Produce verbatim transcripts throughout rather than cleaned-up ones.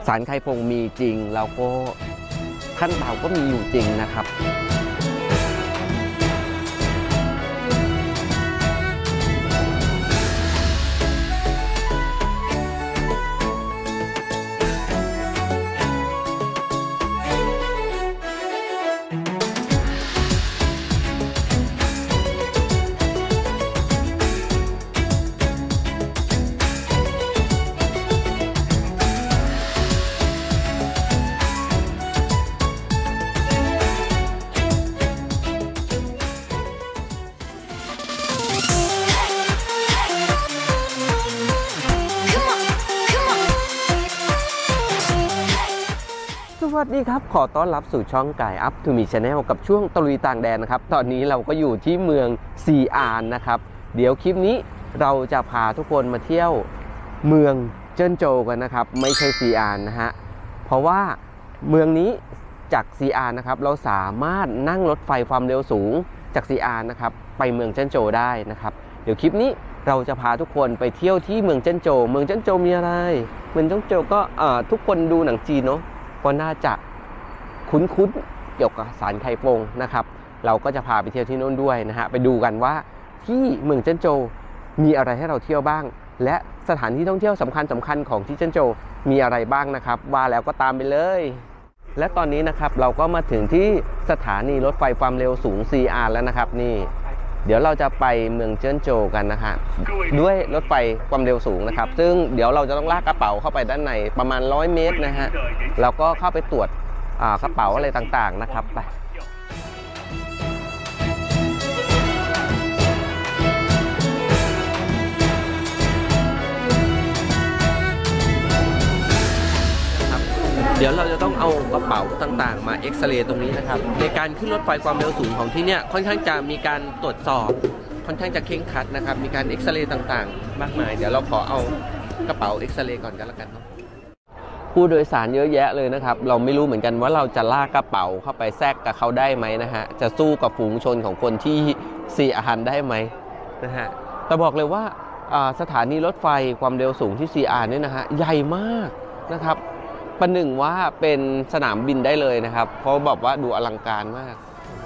ศาลไคฟงมีจริงแล้วก็ท่านเต่าก็มีอยู่จริงนะครับสวัสดีครับขอต้อนรับสู่ช่องไก่อัพทูมีชาแนลกับช่วงตะลุยต่างแดนนะครับตอนนี้เราก็อยู่ที่เมืองซีอานนะครับเดี๋ยวคลิปนี้เราจะพาทุกคนมาเที่ยวเมืองเจิ้นโจวกันนะครับไม่ใช่ซีอานนะฮะเพราะว่าเมืองนี้จากซีอานนะครับเราสามารถนั่งรถไฟความเร็วสูงจากซีอานนะครับไปเมืองเจิ้นโจวได้นะครับเดี๋ยวคลิปนี้เราจะพาทุกคนไปเที่ยวที่เมืองเจิ้นโจวเมืองเจิ้นโจวมีอะไรเมืองเจิ้นโจวก็ทุกคนดูหนังจีนเนาะก็น่าจะคุ้นๆเกี่ยวกับศาลไคฟงนะครับเราก็จะพาไปเที่ยวที่นู่นด้วยนะฮะไปดูกันว่าที่เมืองเจิ้นโจวมีอะไรให้เราเที่ยวบ้างและสถานที่ท่องเที่ยวสำคัญสำคัญของที่เจิ้นโจวมีอะไรบ้างนะครับว่าแล้วก็ตามไปเลยและตอนนี้นะครับเราก็มาถึงที่สถานีรถไฟความเร็วสูง ซี อาร์ แล้วนะครับนี่เดี๋ยวเราจะไปเมืองเจิ้นโจวกันนะคะด้วยรถไฟความเร็วสูงนะครับซึ่งเดี๋ยวเราจะต้องลากกระเป๋าเข้าไปด้านในประมาณร้อยเมตรนะฮะแล้วก็เข้าไปตรวจกระเป๋าอะไรต่างๆนะครับไปเดี๋ยวเราจะต้องเอากระเป๋าต่างๆมาเอ็กซเรย์ตรงนี้นะครับในการขึ้นรถไฟความเร็วสูงของที่เนี่ยค่อนข้างจะมีการตรวจสอบค่อนข้างจะเคร่งครัดนะครับมีการเอ็กซเรย์ต่างๆมากมายเดี๋ยวเราขอเอากระเป๋าเอ็กซเรย์ก่อนกันละกันเนาะผู้โดยสารเยอะแยะเลยนะครับเราไม่รู้เหมือนกันว่าเราจะลากกระเป๋าเข้าไปแทรกกับเขาได้ไหมนะฮะจะสู้กับฝูงชนของคนที่ซีอาร์ได้ไหมนะฮะแต่บอกเลยว่าสถานีรถไฟความเร็วสูงที่ซีอาร์เนี่ยนะฮะใหญ่มากนะครับประหนึ่งว่าเป็นสนามบินได้เลยนะครับเพราะบอกว่าดูอลังการมาก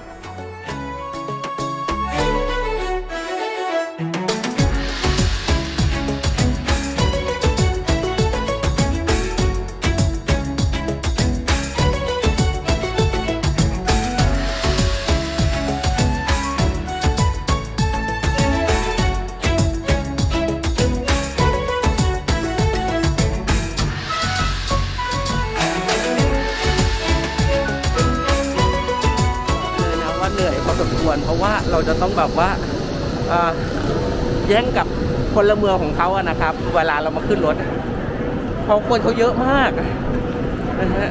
เพราะว่าเราจะต้องแบบว่าแย่งกับพลเมืองของเขาอะนะครับเวลาเรามาขึ้นรถเพราะคนเขาเยอะมากนะฮะ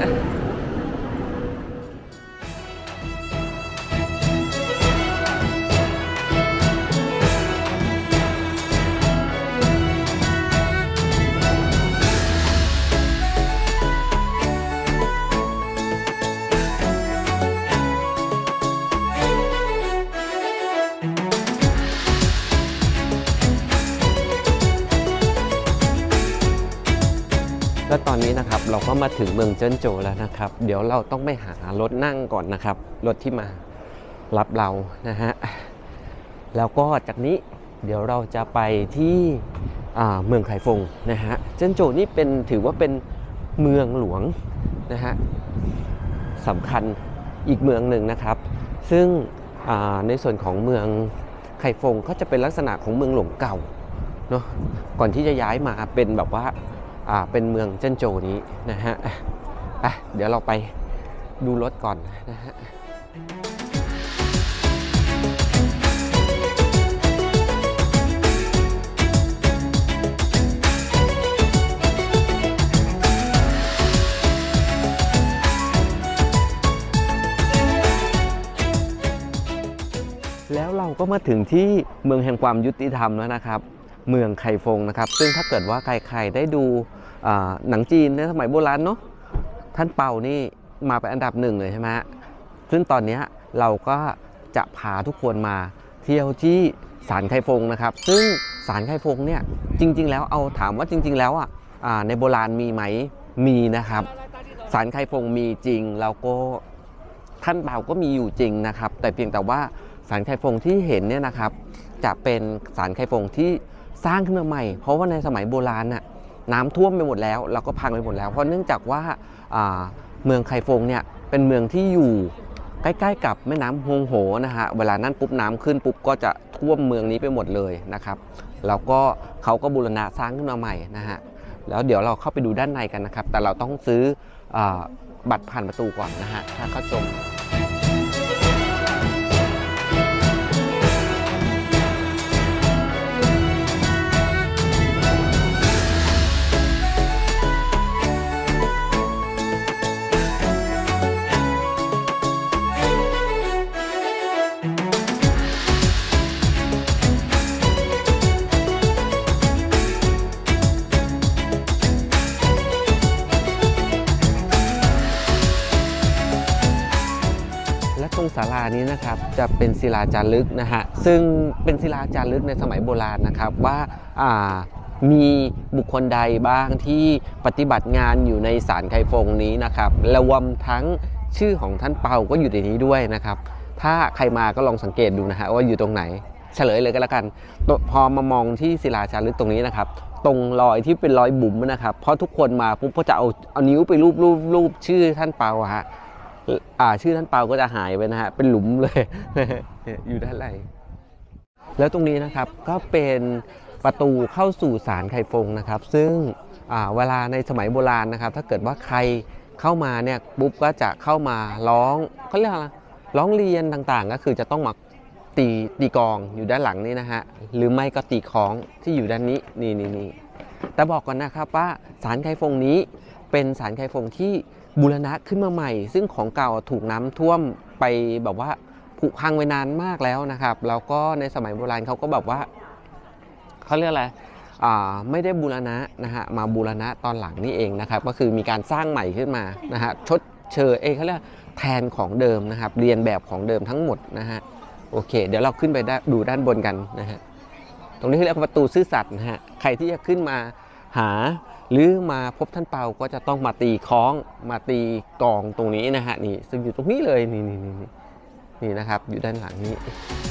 แล้วตอนนี้นะครับเราก็มาถึงเมืองเจิ้นโจวแล้วนะครับเดี๋ยวเราต้องไปหารถนั่งก่อนนะครับรถที่มารับเรานะฮะแล้วก็จากนี้เดี๋ยวเราจะไปที่เมืองไคฟงนะฮะเจิ้นโจวนี่เป็นถือว่าเป็นเมืองหลวงนะฮะสำคัญอีกเมืองหนึ่งนะครับซึ่งในส่วนของเมืองไคฟงก็จะเป็นลักษณะของเมืองหลวงเก่าเนาะก่อนที่จะย้ายมาเป็นแบบว่าอ่าเป็นเมืองเจิ้นโจวนี้นะฮะอ่ะเดี๋ยวเราไปดูรถก่อนนะฮะแล้วเราก็มาถึงที่เมืองแห่งความยุติธรรมแล้วนะครับเมืองไคฟงนะครับซึ่งถ้าเกิดว่าใครๆได้ดูหนังจีนในสมัยโบราณเนาะท่านเปานี่มาเป็นอันดับหนึ่งเลยใช่ไหมซึ่งตอนนี้เราก็จะพาทุกคนมาเที่ยวที่ศาลไคฟงนะครับซึ่งศาลไคฟงเนี่ยจริงๆแล้วเอาถามว่าจริงๆแล้วอ่ะในโบราณมีไหมมีนะครับศาลไคฟงมีจริงแล้วก็ท่านเปาก็มีอยู่จริงนะครับแต่เพียงแต่ว่าศาลไคฟงที่เห็นเนี่ยนะครับจะเป็นศาลไคฟงที่สร้างขึ้นมาใหม่เพราะว่าในสมัยโบราณน่ะน้ำท่วมไปหมดแล้วแล้วก็พังไปหมดแล้วเพราะเนื่องจากว่าเมืองไคฟงเนี่ยเป็นเมืองที่อยู่ใกล้ๆกับแม่น้ำฮงโหนะฮะเวลานั้นปุ๊บน้ำขึ้นปุ๊บก็จะท่วมเมืองนี้ไปหมดเลยนะครับแล้วก็เขาก็บูรณะสร้างขึ้นมาใหม่นะฮะแล้วเดี๋ยวเราเข้าไปดูด้านในกันนะครับแต่เราต้องซื้อบัตรผ่านประตูก่อนนะฮะถ้าเข้าชมตรงศาลานี้นะครับจะเป็นศิลาจารึกนะฮะซึ่งเป็นศิลาจารึกในสมัยโบราณนะครับว่ามีบุคคลใดบ้างที่ปฏิบัติงานอยู่ในศาลไคฟงนี้นะครับรวมทั้งชื่อของท่านเปาก็อยู่ในนี้ด้วยนะครับถ้าใครมาก็ลองสังเกตดูนะฮะว่าอยู่ตรงไหนเฉลยเลยก็แล้วกันพอมามองที่ศิลาจารึกตรงนี้นะครับตรงรอยที่เป็นรอยบุ๋มนะครับเพราะทุกคนมาปุ๊บก็จะเอาเอานิ้วไปรูปรูปรูปชื่อท่านเปาฮะอ่าชื่อท่านเปาก็จะหายไปนะฮะเป็นหลุมเลย อยู่ด้านในแล้วตรงนี้นะครับก็เป็นประตูเข้าสู่ศาลไคฟงนะครับซึ่งเวลาในสมัยโบราณนะครับถ้าเกิดว่าใครเข้ามาเนี่ยปุ๊บก็จะเข้ามาร้องเขาเรียกอะไรร้องเรียนต่างๆก็คือจะต้องมาตีตีกองอยู่ด้านหลังนี้นะฮะหรือไม่ก็ตีของที่อยู่ด้านนี้นี่นี่นี่แต่บอกก่อนนะครับว่าศาลไคฟงนี้เป็นศาลไคฟงที่บูรณะขึ้นมาใหม่ซึ่งของเก่าถูกน้ำท่วมไปแบบว่าผุพังไว้นานมากแล้วนะครับแล้วก็ในสมัยโบราณเขาก็แบบว่าเขาเรียกอะไรไม่ได้บูรณะนะฮะมาบูรณะตอนหลังนี่เองนะครับก็คือมีการสร้างใหม่ขึ้นมานะฮะชดเชยเองเขาเรียกแทนของเดิมนะครับเรียนแบบของเดิมทั้งหมดนะฮะโอเคเดี๋ยวเราขึ้นไปดูด้านบนกันนะฮะตรงนี้เรียกว่าประตูซื่อสัตย์นะฮะใครที่จะขึ้นมาหาหรือมาพบท่านเปาก็จะต้องมาตีคล้องมาตีกองตรงนี้นะฮะนี่ซึ่งอยู่ตรงนี้เลยนี่นี่นี่นี่นะครับอยู่ด้านหลังนี้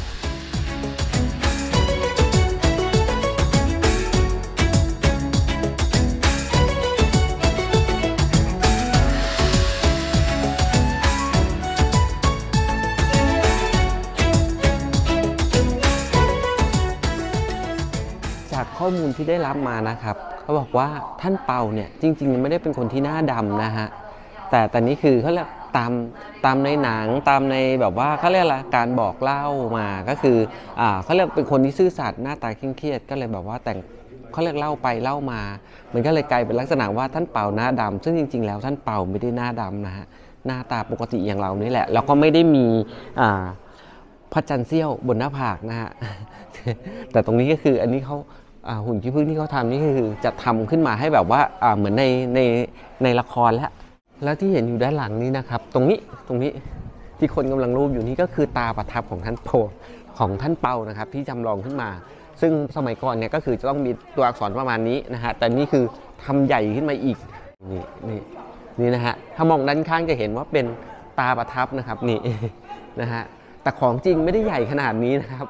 จากข้อมูลที่ได้รับมานะครับเขาบอกว่าท่านเปาเนี่ยจริงๆไม่ได้เป็นคนที่หน้าดำนะฮะแต่แต่นี้คือเขาเรียกตามตามในหนังตามในแบบว่าเขาเรียกอะไรการบอกเล่ามาก็คืออ่าเขาเรียกเป็นคนที่ซื่อสัตย์หน้าตาเครียดก็เลยแบบว่าแต่งเขาเรียกเล่าไปเล่ามามันก็เลยกลายเป็นลักษณะว่าท่านเปาหน้าดำซึ่งจริงๆแล้วท่านเปาไม่ได้หน้าดำนะฮะหน้าตาปกติอย่างเรานี่แหละแล้วก็ไม่ได้มีอ่าพระจันทร์เสี้ยวบนหน้าผากนะฮะแต่ตรงนี้ก็คืออันนี้เขาหุ่นขี้ผึ้งที่เขาทำนี่คือจะทำขึ้นมาให้แบบว่าเหมือนในในในละครแล้วแล้วที่เห็นอยู่ด้านหลังนี้นะครับตรงนี้ตรงนี้ที่คนกำลังรูปอยู่นี่ก็คือตาประทับของท่านโพของท่านเปานะครับที่จำลองขึ้นมาซึ่งสมัยก่อนเนี่ยก็คือจะต้องมีตัวอักษรประมาณนี้นะฮะแต่นี่คือทำใหญ่ขึ้นมาอีกนี่นี่นี่นะฮะถ้ามองด้านข้างจะเห็นว่าเป็นตาประทับนะครับนี่นะฮะแต่ของจริงไม่ได้ใหญ่ขนาดนี้นะครับ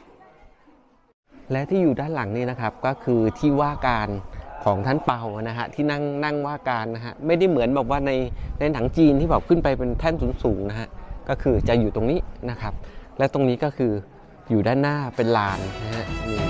และที่อยู่ด้านหลังนี่นะครับก็คือที่ว่าการของท่านเปานะฮะที่นั่งนั่งว่าการนะฮะไม่ได้เหมือนแบบว่าในในหนังจีนที่แบบขึ้นไปเป็นแท่นสูงๆนะฮะก็คือจะอยู่ตรงนี้นะครับและตรงนี้ก็คืออยู่ด้านหน้าเป็นลานนะฮะนี่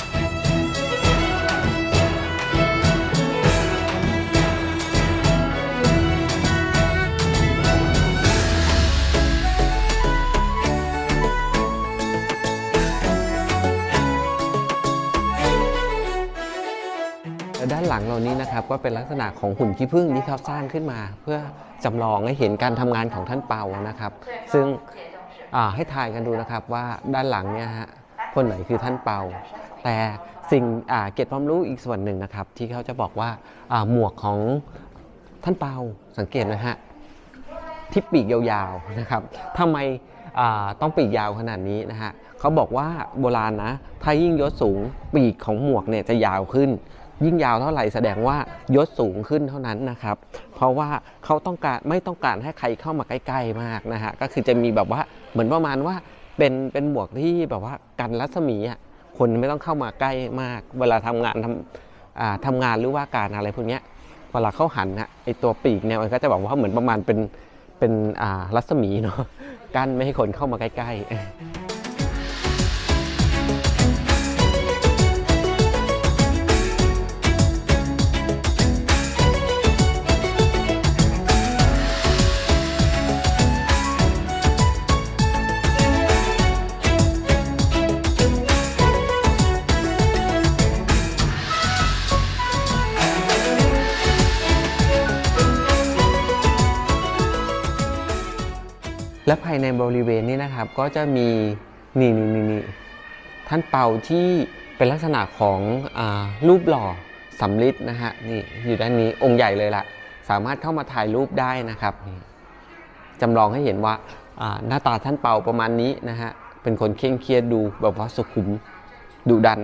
ด้านหลังเรานี้นะครับก็เป็นลักษณะของหุ่นขี้ผึ้งที่เขาสร้างขึ้นมาเพื่อจำลองให้เห็นการทำงานของท่านเปานะครับซึ่งให้ทายกันดูนะครับว่าด้านหลังเนี่ยฮะคนไหนคือท่านเปาแต่สิ่งเก็บความรู้อีกส่วนหนึ่งนะครับที่เขาจะบอกว่าหมวกของท่านเปาสังเกตนะฮะที่ปีกยาวๆนะครับทำไมต้องปีกยาวขนาดนี้นะฮะเขาบอกว่าโบราณนะถ้ายิ่งยศสูงปีกของหมวกเนี่ยจะยาวขึ้นยิ่งยาวเท่าไหร่แสดงว่ายศสูงขึ้นเท่านั้นนะครับเพราะว่าเขาต้องการไม่ต้องการให้ใครเข้ามาใกล้ๆมากนะฮะก็คือจะมีแบบว่าเหมือนประมาณว่าเป็นเป็นหมวกที่แบบว่ากันรัศมีอ่ะคนไม่ต้องเข้ามาใกล้มากเวลาทำงานทำอ่าทำงานหรือว่าการอะไรพวกนี้เวลาเขาหันฮะไอตัวปีกเนี่ยมันก็จะแบบว่าเหมือนประมาณเป็นเป็นอ่ารัศมีเนาะกันไม่ให้คนเข้ามาใกล้ๆและภายในบริเวณนี้นะครับก็จะมีนี่นี่นี่นี่ท่านเปาที่เป็นลักษณะของอารูปหล่อสำริดนะฮะนี่อยู่ด้านนี้องค์ใหญ่เลยล่ะสามารถเข้ามาถ่ายรูปได้นะครับจำลองให้เห็นว่าหน้าตาท่านเปาประมาณนี้นะฮะเป็นคนเคร่งเครียดดูแบบว่าสุขุมดุดัน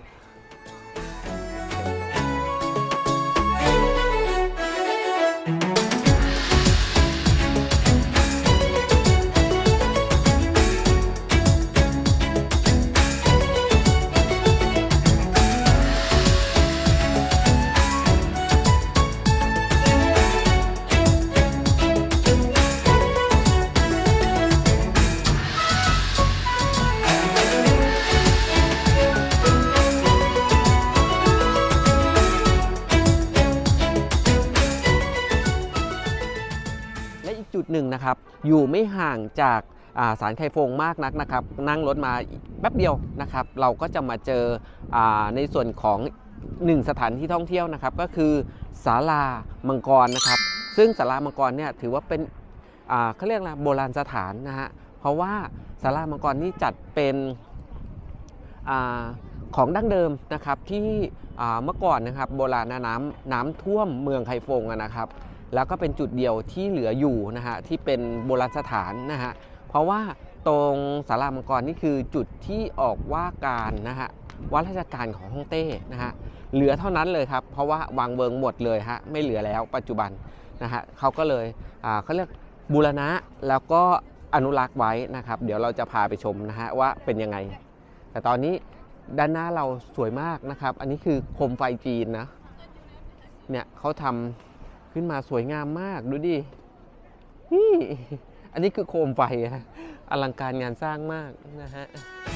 จุดหนึ่งนะครับอยู่ไม่ห่างจากศาลไคฟงมากนักนะครับนั่งรถมาแป๊บเดียวนะครับเราก็จะมาเจอในส่วนของหนึ่งสถานที่ท่องเที่ยวนะครับก็คือศาลามังกรนะครับซึ่งศาลามังกรเนี่ยถือว่าเป็นเขาเรียกอะไรโบราณสถานนะฮะเพราะว่าศาลามังกรนี่จัดเป็นอของดั้งเดิมนะครับที่เมื่อก่อนนะครับโบราณน้ำน้ำท่วมเมืองไคฟงนะครับแล้วก็เป็นจุดเดียวที่เหลืออยู่นะฮะที่เป็นโบราณสถานนะฮะเพราะว่าตรงศาลามังกรนี่คือจุดที่ออกว่าการนะฮะว่าราชการของฮ่องเต้นะฮะเหลือเท่านั้นเลยครับเพราะว่าวางเวิงหมดเลยฮะไม่เหลือแล้วปัจจุบันนะฮะเขาก็เลยเขาเรียกบูรณะแล้วก็อนุรักษ์ไว้นะครับเดี๋ยวเราจะพาไปชมนะฮะว่าเป็นยังไงแต่ตอนนี้ด้านหน้าเราสวยมากนะครับอันนี้คือโคมไฟจีนนะเนี่ยเขาทำขึ้นมาสวยงามมากดูดินี่อันนี้คือโคมไฟฮะอลังการงานสร้างมากนะฮะ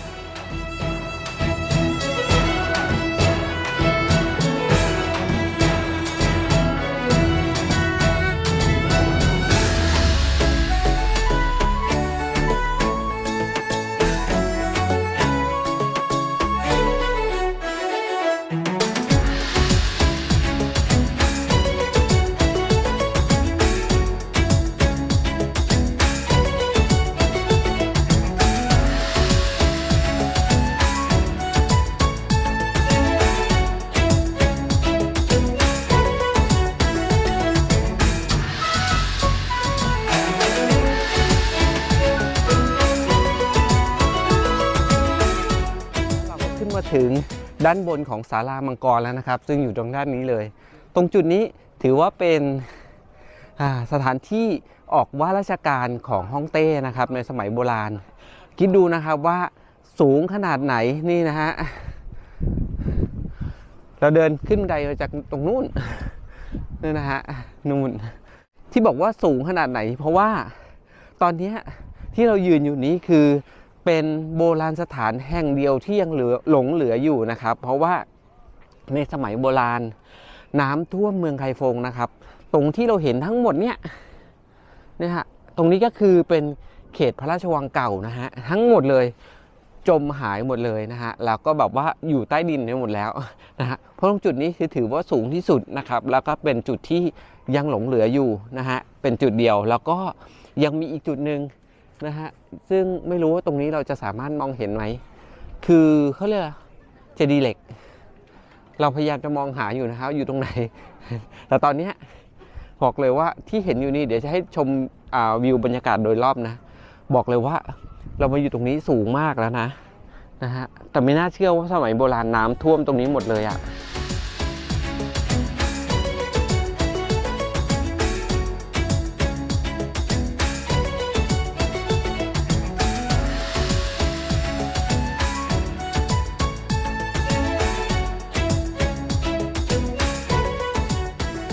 ถึงด้านบนของศาลามังกรแล้วนะครับซึ่งอยู่ตรงด้านนี้เลยตรงจุดนี้ถือว่าเป็นสถานที่ออกว่าราชการของฮ่องเต้นะครับในสมัยโบราณคิดดูนะครับว่าสูงขนาดไหนนี่นะฮะเราเดินขึ้นบันไดมาจากตรงนู้นนี่นะฮะนู่นที่บอกว่าสูงขนาดไหนเพราะว่าตอนนี้ที่เรายืนอยู่นี้คือเป็นโบราณสถานแห่งเดียวที่ยังเหลือหลงเหลืออยู่นะครับเพราะว่าในสมัยโบราณน้ำท่วมเมืองไคฟงนะครับตรงที่เราเห็นทั้งหมดเนี่ยนะฮะตรงนี้ก็คือเป็นเขตพระราชวังเก่านะฮะทั้งหมดเลยจมหายหมดเลยนะฮะแล้วก็แบบว่าอยู่ใต้ดินไปหมดแล้วนะฮะเพราะตรงจุดนี้คือถือว่าสูงที่สุดนะครับแล้วก็เป็นจุดที่ยังหลงเหลืออยู่นะฮะเป็นจุดเดียวแล้วก็ยังมีอีกจุดหนึ่งนะฮะซึ่งไม่รู้ว่าตรงนี้เราจะสามารถมองเห็นไหมคือเขาเรียกเจดีย์เหล็กเราพยายามจะมองหาอยู่นะครับอยู่ตรงไหนแต่ตอนนี้บอกเลยว่าที่เห็นอยู่นี่เดี๋ยวจะให้ชมวิวบรรยากาศโดยรอบนะบอกเลยว่าเรามาอยู่ตรงนี้สูงมากแล้วนะนะฮะแต่ไม่น่าเชื่อว่าสมัยโบราณน้ำท่วมตรงนี้หมดเลยอะ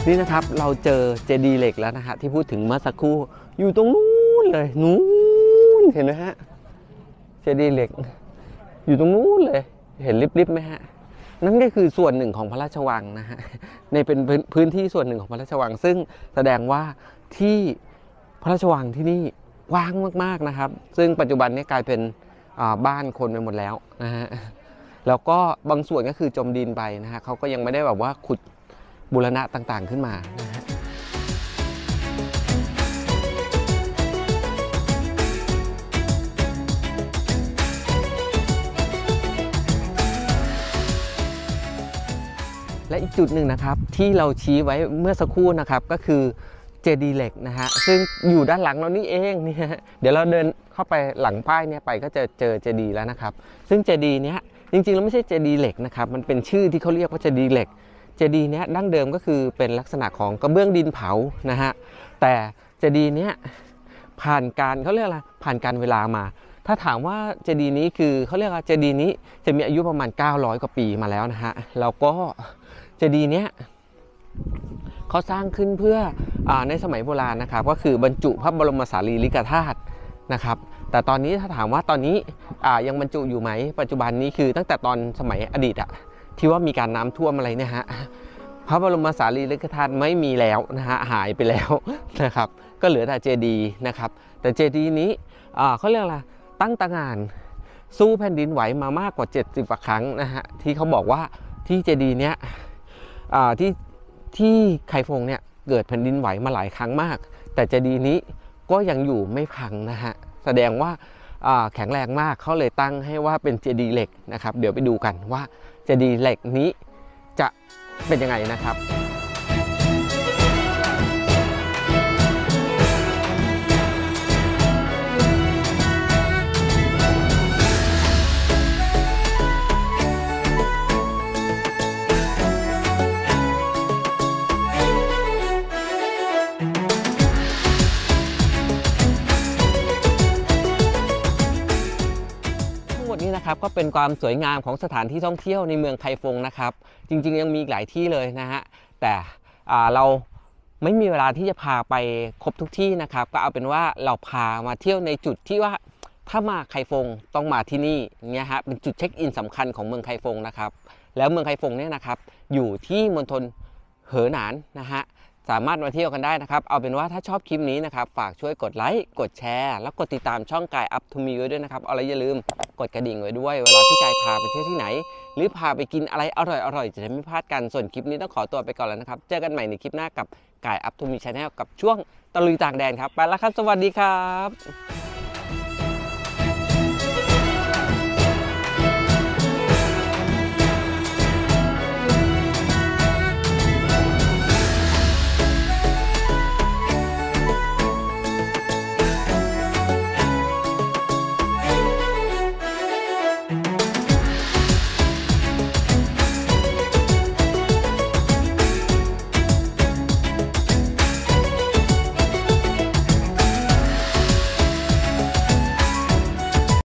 นี่นะครับเราเจอเจดีย์เหล็กแล้วนะฮะที่พูดถึงเมื่อสักครู่อยู่ตรงนู้นเลยนู้นเห็นไหมฮะเจดีย์เหล็กอยู่ตรงนู้นเลยเห็นริบๆไหมฮะนั่นก็คือส่วนหนึ่งของพระราชวังนะฮะในเป็นพื้นที่ส่วนหนึ่งของพระราชวังซึ่งแสดงว่าที่พระราชวังที่นี่กว้างมากๆนะครับซึ่งปัจจุบันนี้กลายเป็นบ้านคนไปหมดแล้วนะฮะแล้วก็บางส่วนก็คือจมดินไปนะฮะเขาก็ยังไม่ได้แบบว่าขุดบูรณะต่างๆขึ้นมานะฮะและอีกจุดหนึ่งนะครับที่เราชี้ไว้เมื่อสักครู่นะครับก็คือเจดีย์เหล็กนะฮะซึ่งอยู่ด้านหลังเรานี่เองนี่ฮะเดี๋ยวเราเดินเข้าไปหลังป้ายเนี่ยไปก็จะเจอเจดีย์แล้วนะครับซึ่งเจดีย์เนี้ยจริงๆแล้วไม่ใช่เจดีย์เหล็กนะครับมันเป็นชื่อที่เขาเรียกว่าเจดีย์เหล็กเจดีย์เนี้ยดั้งเดิมก็คือเป็นลักษณะของกระเบื้องดินเผานะฮะแต่เจดีย์เนี้ยผ่านการเขาเรียกอะไรผ่านการเวลามาถ้าถามว่าเจดีย์นี้คือเขาเรียกว่าเจดีย์นี้จะมีอายุประมาณเก้าร้อยกว่าปีมาแล้วนะฮะแล้วก็เจดีย์เนี้ยเขาสร้างขึ้นเพื่ออในสมัยโบราณนะครับก็คือบรรจุพระบรมสารีริกธาตุนะครับแต่ตอนนี้ถ้าถามว่าตอนนี้ยังบรรจุอยู่ไหมปัจจุบันนี้คือตั้งแต่ตอนสมัยอดีตอะที่ว่ามีการน้ำท่วมอะไรเนี่ยฮะพระบรมสารีริกธาตุไม่มีแล้วนะฮะหายไปแล้วนะครับก็เหลือแต่เจดีย์นะครับแต่เจดีย์นี้เขาเรียกอะไรตั้งตระหง่านสู้แผ่นดินไหวมามากกว่าเจ็ดสิบกว่าครั้งนะฮะที่เขาบอกว่าที่เจดีย์เนี้ยที่ที่ไคฟงเนี่ยเกิดแผ่นดินไหวมาหลายครั้งมากแต่เจดีย์นี้ก็ยังอยู่ไม่พังนะฮะแสดงว่าแข็งแรงมากเขาเลยตั้งให้ว่าเป็นเจดีย์เหล็กนะครับเดี๋ยวไปดูกันว่าเจดีย์เหล็กนี้จะเป็นยังไงนะครับ นะครับก็เป็นความสวยงามของสถานที่ท่องเที่ยวในเมืองไคฟงนะครับจริงๆยังมีหลายที่เลยนะฮะแต่เราไม่มีเวลาที่จะพาไปครบทุกที่นะครับก็เอาเป็นว่าเราพามาเที่ยวในจุดที่ว่าถ้ามาไคฟงต้องมาที่นี่เนี่ยฮะเป็นจุดเช็คอินสำคัญของเมืองไคฟงนะครับแล้วเมืองไคฟงเนี่ยนะครับอยู่ที่มณฑลเหอหนานนะฮะสามารถมาเที่ยวกันได้นะครับเอาเป็นว่าถ้าชอบคลิปนี้นะครับฝากช่วยกดไลค์กดแชร์แล้วกดติดตามช่องกายอัพทูมีไว้ด้วยนะครับเอาอะไรอย่าลืมกดกระดิ่งไว้ด้วยเวลาที่กายพาไปเที่ยวที่ไหนหรือพาไปกินอะไรอร่อยๆจะได้ไม่พลาดกันส่วนคลิปนี้ต้องขอตัวไปก่อนแล้วนะครับเจอกันใหม่ในคลิปหน้ากับกายอัพทูมีชาแนลกับช่วงตะลุยต่างแดนครับไปแล้วครับสวัสดีครับ